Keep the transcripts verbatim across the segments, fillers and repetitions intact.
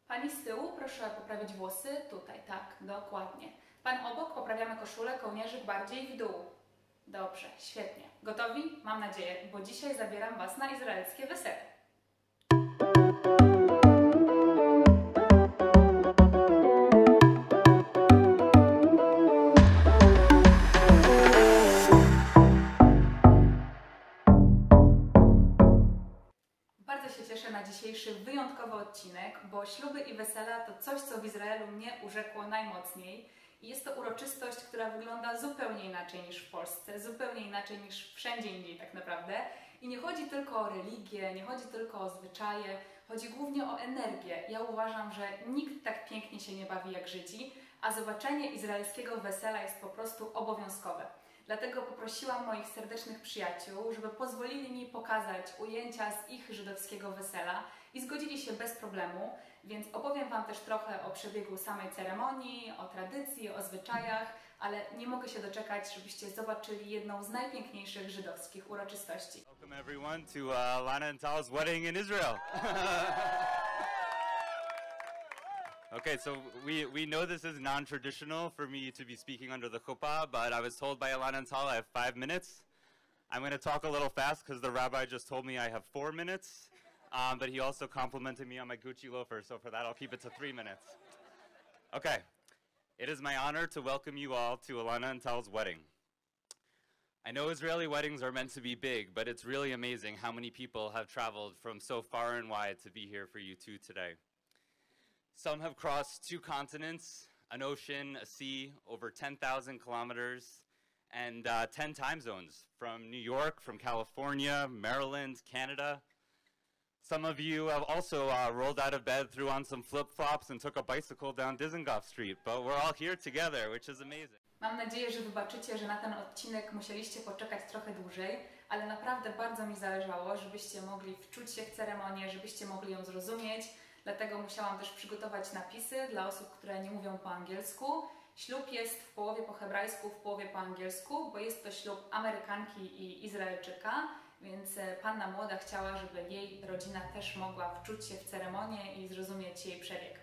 Pani z tyłu, proszę poprawić włosy. Tutaj, tak, dokładnie. Pan obok, poprawiamy koszulę, kołnierzyk bardziej w dół. Dobrze, świetnie. Gotowi? Mam nadzieję, bo dzisiaj zabieram Was na izraelskie wesele. Bardzo się cieszę na dzisiejszy wyjątkowy odcinek, bo śluby i wesela to coś, co w Izraelu mnie urzekło najmocniej. I jest to uroczystość, która wygląda zupełnie inaczej niż w Polsce, zupełnie inaczej niż wszędzie indziej tak naprawdę. I nie chodzi tylko o religię, nie chodzi tylko o zwyczaje, chodzi głównie o energię. Ja uważam, że nikt tak pięknie się nie bawi jak Żydzi, a zobaczenie izraelskiego wesela jest po prostu obowiązkowe. Dlatego poprosiłam moich serdecznych przyjaciół, żeby pozwolili mi pokazać ujęcia z ich żydowskiego wesela i zgodzili się bez problemu, więc opowiem Wam też trochę o przebiegu samej ceremonii, o tradycji, o zwyczajach, ale nie mogę się doczekać, żebyście zobaczyli jedną z najpiękniejszych żydowskich uroczystości. Welcome everyone to uh, Lana and Tal's wedding in Israel. Okay, so we, we know this is non-traditional for me to be speaking under the chuppah, but I was told by Alana and Tal I have five minutes. I'm going to talk a little fast because the rabbi just told me I have four minutes, um, but he also complimented me on my Gucci loafer, so for that I'll keep it to three minutes. Okay, it is my honor to welcome you all to Alana and Tal's wedding. I know Israeli weddings are meant to be big, but it's really amazing how many people have traveled from so far and wide to be here for you two today. Some have crossed two continents, an ocean, a sea, over ten thousand kilometers, and uh, ten time zones, from New York, from California, Maryland, Canada. Some of you have also uh, rolled out of bed, threw on some flip-flops, and took a bicycle down Dizengoff Street, but we're all here together, which is amazing. Mam nadzieję, że wybaczycie, że na ten odcinek musieliście poczekać trochę dłużej, ale naprawdę bardzo mi zależało, żebyście mogli wczuć się w ceremonię, żebyście mogli ją zrozumieć. Dlatego musiałam też przygotować napisy dla osób, które nie mówią po angielsku. Ślub jest w połowie po hebrajsku, w połowie po angielsku, bo jest to ślub Amerykanki i Izraelczyka, więc panna młoda chciała, żeby jej rodzina też mogła wczuć się w ceremonię i zrozumieć jej przebieg.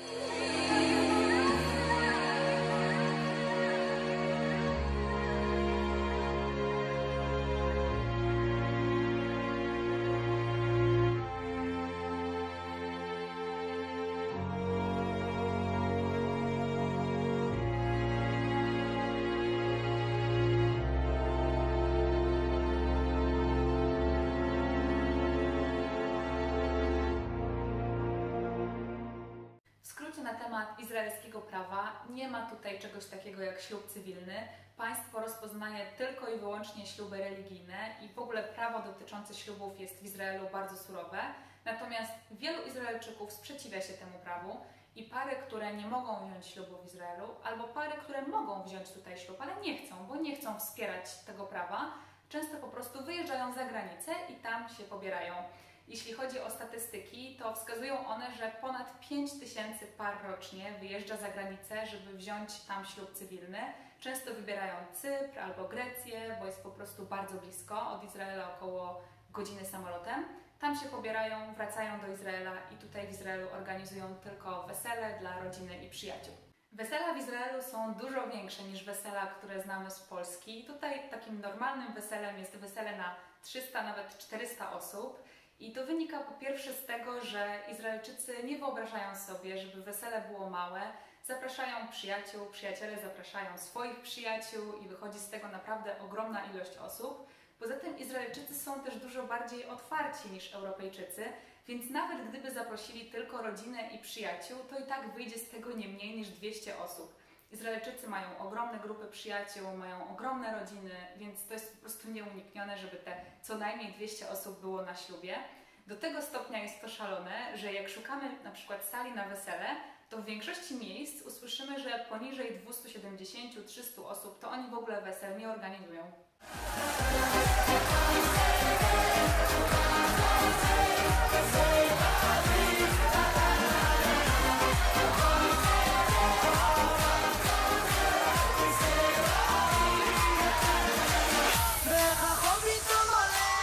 Na temat izraelskiego prawa nie ma tutaj czegoś takiego jak ślub cywilny. Państwo rozpoznaje tylko i wyłącznie śluby religijne i w ogóle prawo dotyczące ślubów jest w Izraelu bardzo surowe. Natomiast wielu Izraelczyków sprzeciwia się temu prawu i pary, które nie mogą wziąć ślubu w Izraelu, albo pary, które mogą wziąć tutaj ślub, ale nie chcą, bo nie chcą wspierać tego prawa, często po prostu wyjeżdżają za granicę i tam się pobierają. Jeśli chodzi o statystyki, to wskazują one, że ponad pięć tysięcy par rocznie wyjeżdża za granicę, żeby wziąć tam ślub cywilny. Często wybierają Cypr albo Grecję, bo jest po prostu bardzo blisko, od Izraela około godziny samolotem. Tam się pobierają, wracają do Izraela i tutaj w Izraelu organizują tylko wesele dla rodziny i przyjaciół. Wesela w Izraelu są dużo większe niż wesela, które znamy z Polski. Tutaj takim normalnym weselem jest wesele na trzysta, nawet czterysta osób. I to wynika po pierwsze z tego, że Izraelczycy nie wyobrażają sobie, żeby wesele było małe. Zapraszają przyjaciół, przyjaciele zapraszają swoich przyjaciół i wychodzi z tego naprawdę ogromna ilość osób. Poza tym Izraelczycy są też dużo bardziej otwarci niż Europejczycy, więc nawet gdyby zaprosili tylko rodzinę i przyjaciół, to i tak wyjdzie z tego nie mniej niż dwieście osób. Izraelczycy mają ogromne grupy przyjaciół, mają ogromne rodziny, więc to jest po prostu nieuniknione, żeby te co najmniej dwieście osób było na ślubie. Do tego stopnia jest to szalone, że jak szukamy na przykład sali na wesele, to w większości miejsc usłyszymy, że poniżej dwieście siedemdziesiąt do trzystu osób to oni w ogóle wesel nie organizują.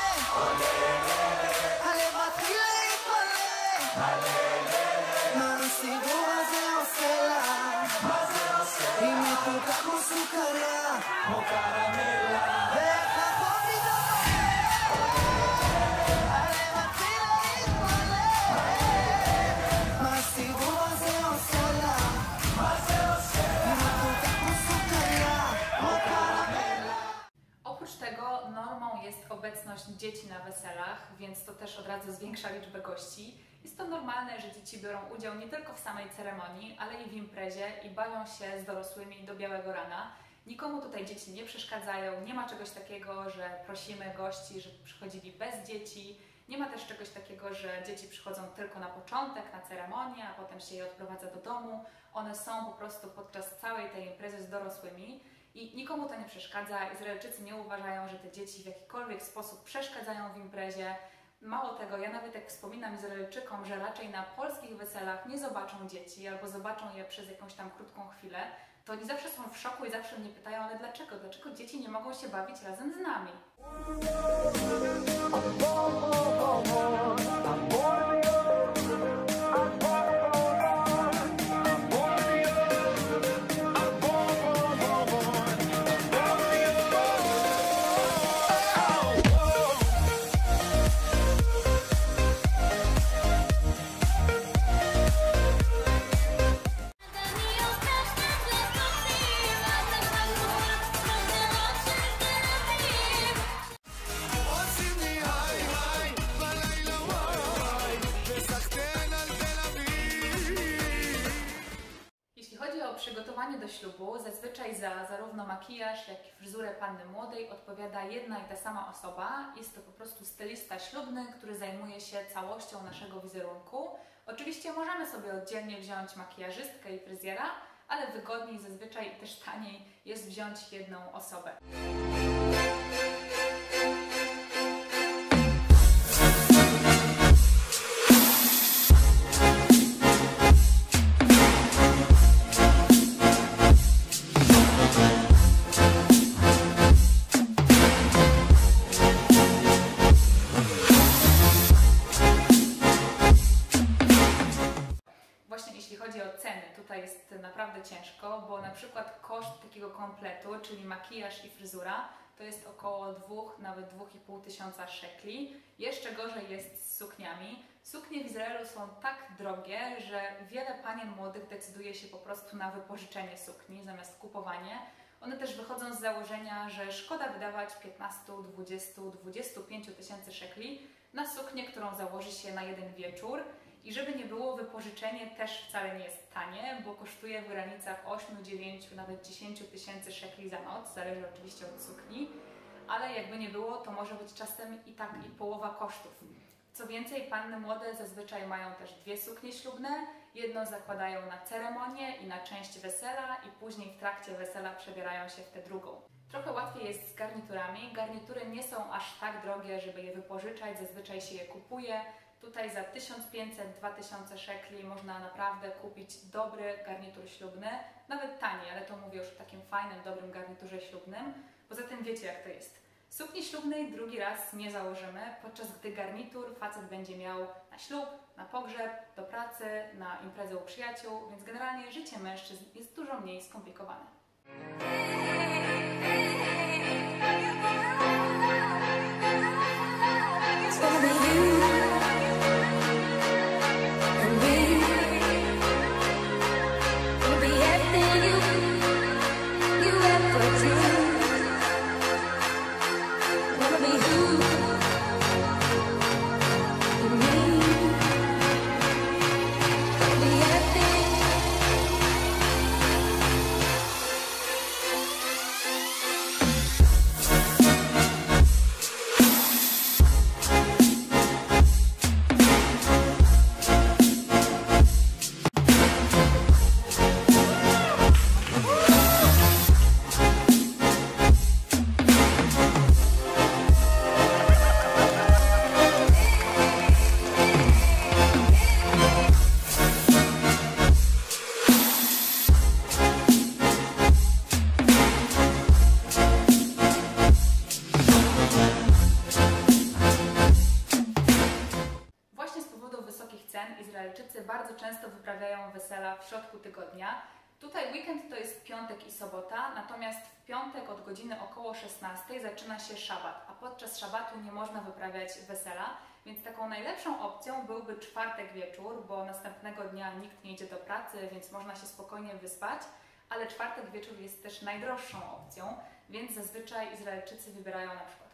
הלב מתחיל להתמלא, dzieci na weselach, więc to też od razu zwiększa liczbę gości. Jest to normalne, że dzieci biorą udział nie tylko w samej ceremonii, ale i w imprezie i bawią się z dorosłymi do białego rana. Nikomu tutaj dzieci nie przeszkadzają, nie ma czegoś takiego, że prosimy gości, żeby przychodzili bez dzieci. Nie ma też czegoś takiego, że dzieci przychodzą tylko na początek, na ceremonię, a potem się je odprowadza do domu. One są po prostu podczas całej tej imprezy z dorosłymi i nikomu to nie przeszkadza. Izraelczycy nie uważają, że te dzieci w jakikolwiek sposób przeszkadzają w imprezie. Mało tego, ja nawet jak wspominam Izraelczykom, że raczej na polskich weselach nie zobaczą dzieci albo zobaczą je przez jakąś tam krótką chwilę, to oni zawsze są w szoku i zawsze mnie pytają, ale dlaczego? Dlaczego dzieci nie mogą się bawić razem z nami? Przygotowanie do ślubu zazwyczaj za zarówno makijaż, jak i fryzurę panny młodej odpowiada jedna i ta sama osoba. Jest to po prostu stylista ślubny, który zajmuje się całością naszego wizerunku. Oczywiście możemy sobie oddzielnie wziąć makijażystkę i fryzjera, ale wygodniej zazwyczaj i też taniej jest wziąć jedną osobę. Tutaj jest naprawdę ciężko, bo na przykład koszt takiego kompletu, czyli makijaż i fryzura, to jest około dwóch, nawet dwóch i pół tysiąca szekli. Jeszcze gorzej jest z sukniami. Suknie w Izraelu są tak drogie, że wiele panien młodych decyduje się po prostu na wypożyczenie sukni zamiast kupowanie. One też wychodzą z założenia, że szkoda wydawać piętnaście, dwadzieścia, dwadzieścia pięć tysięcy szekli na suknię, którą założy się na jeden wieczór. I żeby nie było, wypożyczenie też wcale nie jest tanie, bo kosztuje w granicach ośmiu, dziewięciu, nawet dziesięciu tysięcy szekli za noc, zależy oczywiście od sukni, ale jakby nie było, to może być czasem i tak i połowa kosztów. Co więcej, panny młode zazwyczaj mają też dwie suknie ślubne, jedną zakładają na ceremonię i na część wesela i później w trakcie wesela przebierają się w tę drugą. Trochę łatwiej jest z garniturami. Garnitury nie są aż tak drogie, żeby je wypożyczać, zazwyczaj się je kupuje. Tutaj za tysiąc pięćset do dwa tysiące szekli można naprawdę kupić dobry garnitur ślubny, nawet tani, ale to mówię już o takim fajnym, dobrym garniturze ślubnym. Poza tym wiecie, jak to jest. Sukni ślubnej drugi raz nie założymy, podczas gdy garnitur facet będzie miał na ślub, na pogrzeb, do pracy, na imprezę u przyjaciół, więc generalnie życie mężczyzn jest dużo mniej skomplikowane. Izraelczycy bardzo często wyprawiają wesela w środku tygodnia. Tutaj weekend to jest piątek i sobota, natomiast w piątek od godziny około szesnastej zaczyna się szabat, a podczas szabatu nie można wyprawiać wesela, więc taką najlepszą opcją byłby czwartek wieczór, bo następnego dnia nikt nie idzie do pracy, więc można się spokojnie wyspać, ale czwartek wieczór jest też najdroższą opcją, więc zazwyczaj Izraelczycy wybierają na przykład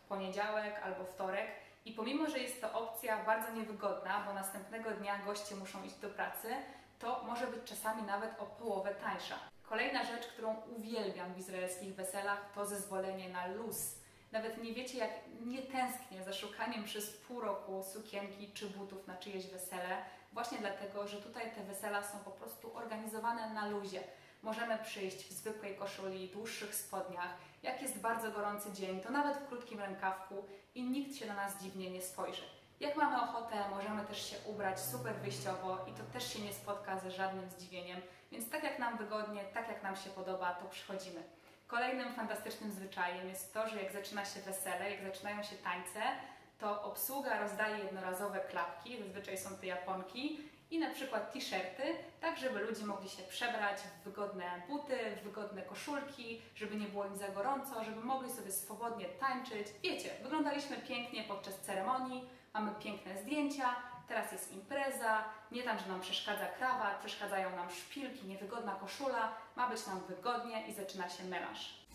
poniedziałek albo wtorek. I pomimo, że jest to opcja bardzo niewygodna, bo następnego dnia goście muszą iść do pracy, to może być czasami nawet o połowę tańsza. Kolejna rzecz, którą uwielbiam w izraelskich weselach, to zezwolenie na luz. Nawet nie wiecie, jak nie tęsknię za szukaniem przez pół roku sukienki czy butów na czyjeś wesele, właśnie dlatego, że tutaj te wesela są po prostu organizowane na luzie. Możemy przyjść w zwykłej koszuli, dłuższych spodniach. Jak jest bardzo gorący dzień, to nawet w krótkim rękawku i nikt się na nas dziwnie nie spojrzy. Jak mamy ochotę, możemy też się ubrać super wyjściowo i to też się nie spotka ze żadnym zdziwieniem. Więc tak jak nam wygodnie, tak jak nam się podoba, to przychodzimy. Kolejnym fantastycznym zwyczajem jest to, że jak zaczyna się wesele, jak zaczynają się tańce, to obsługa rozdaje jednorazowe klapki, zazwyczaj są to Japonki, i na przykład t-shirty, tak żeby ludzie mogli się przebrać w wygodne buty, w wygodne koszulki, żeby nie było im za gorąco, żeby mogli sobie swobodnie tańczyć. Wiecie, wyglądaliśmy pięknie podczas ceremonii, mamy piękne zdjęcia, teraz jest impreza, nie tam, że nam przeszkadza krawat, przeszkadzają nam szpilki, niewygodna koszula, ma być nam wygodnie i zaczyna się melanż.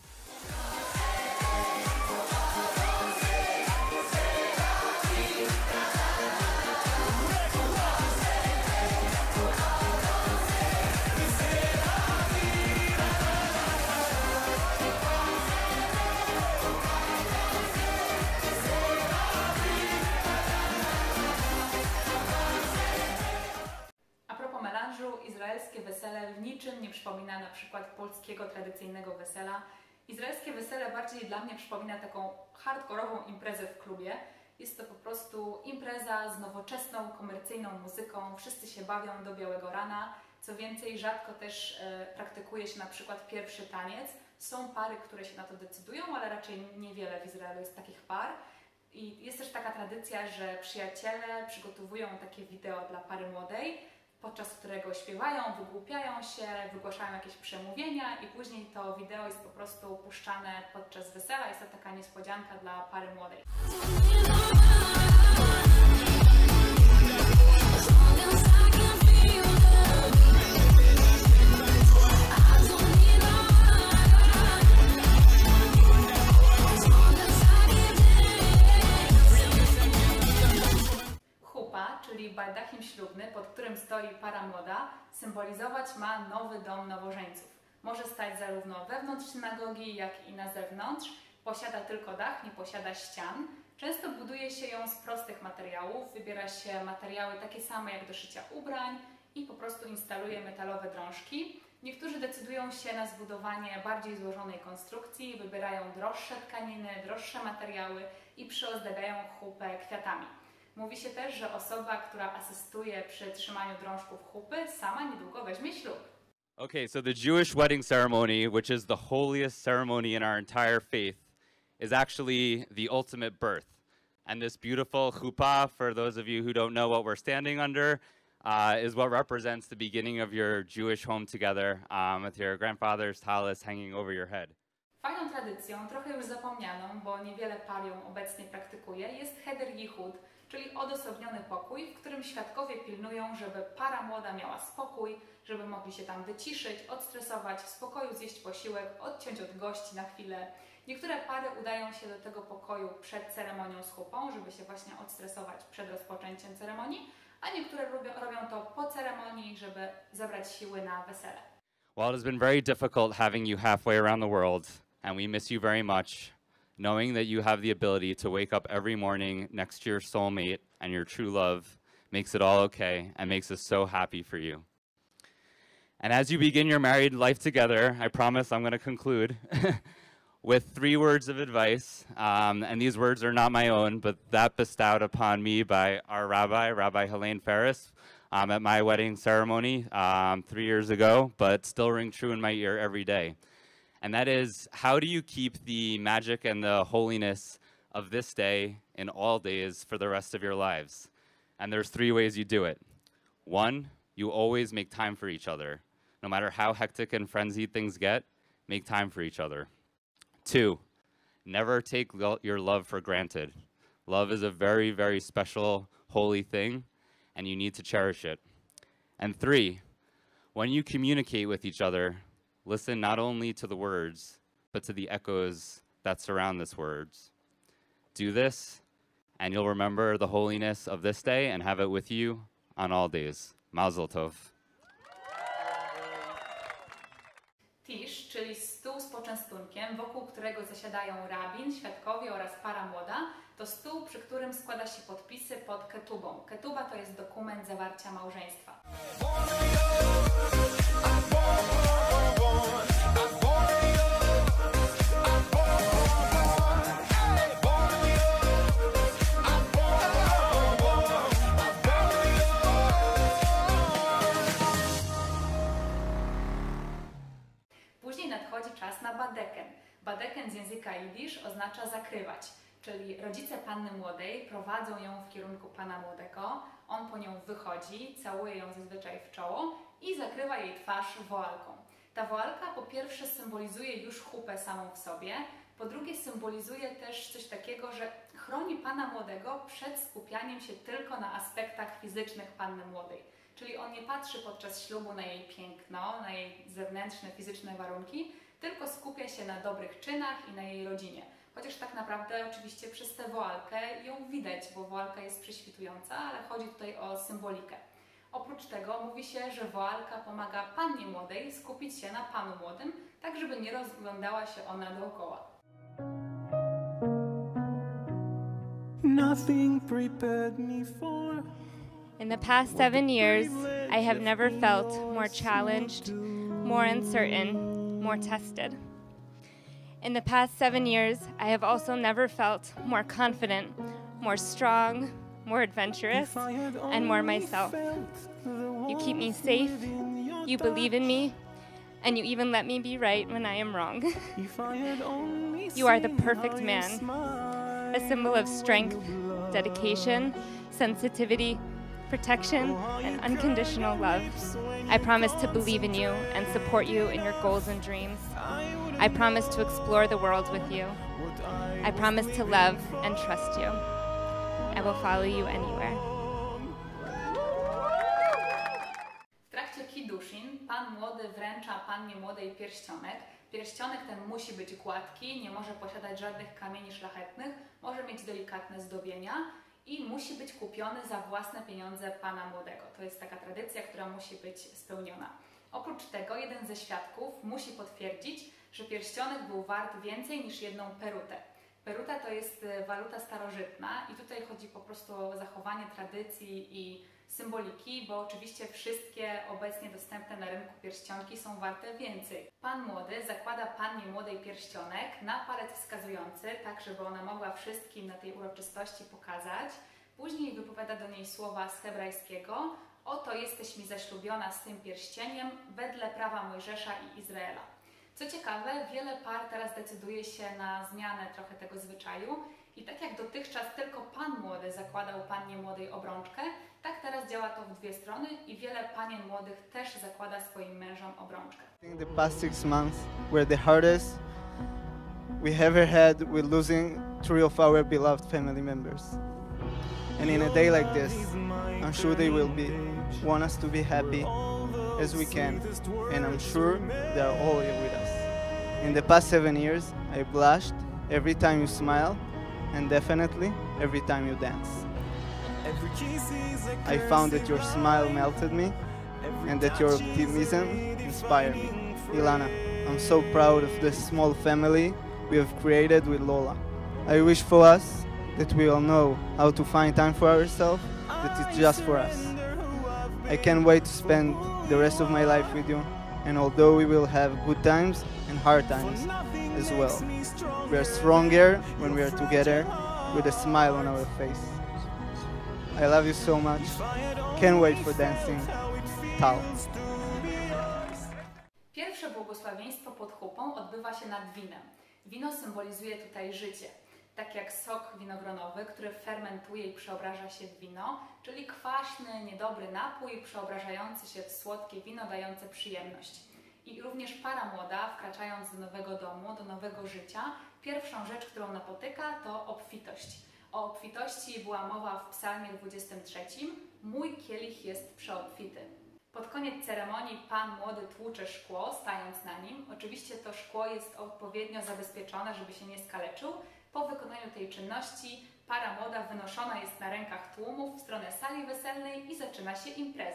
Izraelskie wesele w niczym nie przypomina na przykład polskiego tradycyjnego wesela. Izraelskie wesele bardziej dla mnie przypomina taką hardkorową imprezę w klubie. Jest to po prostu impreza z nowoczesną, komercyjną muzyką. Wszyscy się bawią do białego rana. Co więcej, rzadko też e, praktykuje się na przykład pierwszy taniec. Są pary, które się na to decydują, ale raczej niewiele w Izraelu jest takich par. I jest też taka tradycja, że przyjaciele przygotowują takie wideo dla pary młodej, podczas którego śpiewają, wygłupiają się, wygłaszają jakieś przemówienia i później to wideo jest po prostu puszczane podczas wesela. Jest to taka niespodzianka dla pary młodej. Czyli baldachim ślubny, pod którym stoi para młoda, symbolizować ma nowy dom nowożeńców. Może stać zarówno wewnątrz synagogi, jak i na zewnątrz. Posiada tylko dach, nie posiada ścian. Często buduje się ją z prostych materiałów. Wybiera się materiały takie same jak do szycia ubrań i po prostu instaluje metalowe drążki. Niektórzy decydują się na zbudowanie bardziej złożonej konstrukcji, wybierają droższe tkaniny, droższe materiały i przyozdabiają chupę kwiatami. Mówi się też, że osoba, która asystuje przy trzymaniu drążków chupy, sama niedługo weźmie ślub. Okay, so the Jewish wedding ceremony, which is the holiest ceremony in our entire faith, is actually the ultimate birth. And this beautiful chuppah, for those of you who don't know what we're standing under, uh, is what represents the beginning of your Jewish home together, um, with your grandfather's talis hanging over your head. Fajną tradycją, trochę już zapomnianą, bo niewiele par ją obecnie praktykuje, jest cheder yichud, czyli odosobniony pokój, w którym świadkowie pilnują, żeby para młoda miała spokój, żeby mogli się tam wyciszyć, odstresować, w spokoju zjeść posiłek, odciąć od gości na chwilę. Niektóre pary udają się do tego pokoju przed ceremonią z chupą, żeby się właśnie odstresować przed rozpoczęciem ceremonii, a niektóre robią, robią to po ceremonii, żeby zebrać siły na wesele. Well, it has been very difficult having you halfway around the world, and we miss you very much. Knowing that you have the ability to wake up every morning next to your soulmate and your true love makes it all okay and makes us so happy for you. And as you begin your married life together, I promise I'm going to conclude with three words of advice. Um, and these words are not my own, but that bestowed upon me by our rabbi, Rabbi Helene Ferris, um, at my wedding ceremony um, three years ago, but still ring true in my ear every day. And that is, how do you keep the magic and the holiness of this day in all days for the rest of your lives? And there's three ways you do it. One, you always make time for each other. No matter how hectic and frenzied things get, make time for each other. Two, never take lo- your love for granted. Love is a very, very special, holy thing, and you need to cherish it. And three, when you communicate with each other, listen not only to the words, but to the echoes that surround these words. do this, and you'll remember the holiness of this day and have it with you on all days. Mazel tov. Tish, czyli stół z poczęstunkiem, wokół którego zasiadają rabin, świadkowie oraz para młoda, to stół, przy którym składa się podpisy pod ketubą. Ketuba to jest dokument zawarcia małżeństwa. Później nadchodzi czas na badeken. Badeken z języka jidysz oznacza zakrywać, czyli rodzice panny młodej prowadzą ją w kierunku pana młodego, on po nią wychodzi, całuje ją zazwyczaj w czoło i zakrywa jej twarz woalką. Ta woalka po pierwsze symbolizuje już chupę samą w sobie, po drugie symbolizuje też coś takiego, że chroni pana młodego przed skupianiem się tylko na aspektach fizycznych panny młodej. Czyli on nie patrzy podczas ślubu na jej piękno, na jej zewnętrzne, fizyczne warunki, tylko skupia się na dobrych czynach i na jej rodzinie. Chociaż tak naprawdę oczywiście przez tę woalkę ją widać, bo woalka jest prześwitująca, ale chodzi tutaj o symbolikę. Oprócz tego mówi się, że woalka pomaga pannie młodej skupić się na panu młodym, tak żeby nie rozglądała się ona dookoła. Nothing prepared me for. In the past seven years, I have never felt more challenged, more uncertain, more tested. In the past seven years, I have also never felt more confident, more strong, more adventurous, and more myself. You keep me safe, you believe in me, and you even let me be right when I am wrong. You are the perfect man, a symbol of strength, dedication, sensitivity, protection, and unconditional love. I promise to believe in you and support you in your goals and dreams. I promise to explore the world with you. I promise to love and trust you. I will follow you anywhere. W trakcie kiddushin pan młody wręcza pannie młodej pierścionek. Pierścionek ten musi być gładki, nie może posiadać żadnych kamieni szlachetnych, może mieć delikatne zdobienia i musi być kupiony za własne pieniądze pana młodego. To jest taka tradycja, która musi być spełniona. Oprócz tego jeden ze świadków musi potwierdzić, że pierścionek był wart więcej niż jedną perutę. Peruta to jest waluta starożytna i tutaj chodzi po prostu o zachowanie tradycji i symboliki, bo oczywiście wszystkie obecnie dostępne na rynku pierścionki są warte więcej. Pan młody zakłada pannie młodej pierścionek na palec wskazujący, tak żeby ona mogła wszystkim na tej uroczystości pokazać. Później wypowiada do niej słowa z hebrajskiego: oto jesteś mi zaślubiona z tym pierścieniem wedle prawa Mojżesza i Izraela. Co ciekawe, wiele par teraz decyduje się na zmianę trochę tego zwyczaju i tak jak dotychczas tylko pan młody zakładał pannie młodej obrączkę, tak teraz działa to w dwie strony i wiele panien młodych też zakłada swoim mężom obrączkę. The past six months were the hardest we ever had with losing three of our beloved family members. And in a day like this, I'm sure they will be want us to be happy as we can, and I'm sure they are all here with us. In the past seven years, I blushed every time you smile, and definitely every time you dance. I found that your smile melted me, and that your optimism inspired me. Ilana, I'm so proud of the small family we have created with Lola. I wish for us that we all know how to find time for ourselves, that it's just for us. I can't wait to spend the rest of my life with you, and although we will have good times and hard times as well, we are stronger when we are together with a smile on our face. I love you so much. Can't wait for dancing. Tal. Pierwsze błogosławieństwo pod chupą odbywa się nad winem. Wino symbolizuje tutaj życie. Tak jak sok winogronowy, który fermentuje i przeobraża się w wino, czyli kwaśny, niedobry napój przeobrażający się w słodkie wino dające przyjemność. I również para młoda, wkraczając do nowego domu, do nowego życia, pierwszą rzecz, którą napotyka, to obfitość. O obfitości była mowa w psalmie dwudziestym trzecim. Mój kielich jest przeobfity. Pod koniec ceremonii pan młody tłucze szkło, stając na nim. Oczywiście to szkło jest odpowiednio zabezpieczone, żeby się nie skaleczył. Po wykonaniu tej czynności para młoda wynoszona jest na rękach tłumów w stronę sali weselnej i zaczyna się impreza.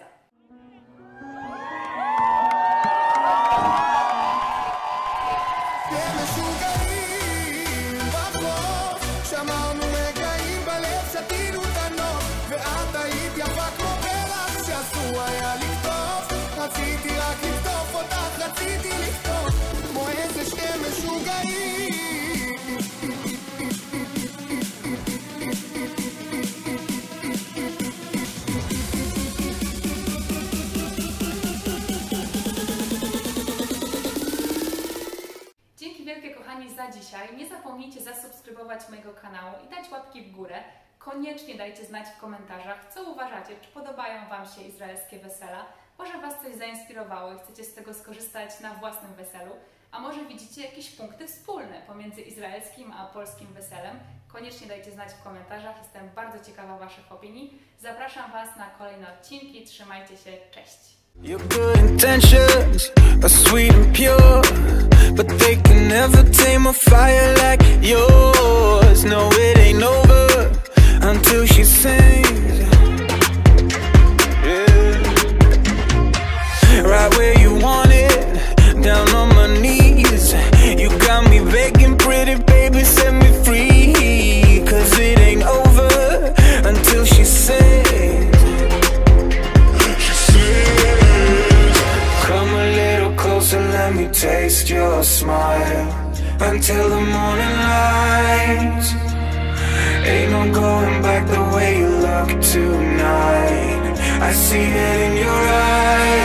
Dzięki wielkie, kochani, za dzisiaj. Nie zapomnijcie zasubskrybować mojego kanału i dać łapki w górę. Koniecznie dajcie znać w komentarzach, co uważacie, czy podobają Wam się izraelskie wesela. Może Was coś zainspirowało i chcecie z tego skorzystać na własnym weselu, a może widzicie jakieś punkty wspólne pomiędzy izraelskim a polskim weselem. Koniecznie dajcie znać w komentarzach, jestem bardzo ciekawa Waszych opinii. Zapraszam Was na kolejne odcinki, trzymajcie się, cześć! Your good intentions are sweet and pure, but they can never tame a fire like yours. No, it ain't over until she sings. Yeah. Right where you want it, down on my knees. You got me begging, pretty baby, set me free. Cause it ain't over until she sings. So let me taste your smile until the morning light. Ain't no going back the way you look tonight. I see it in your eyes.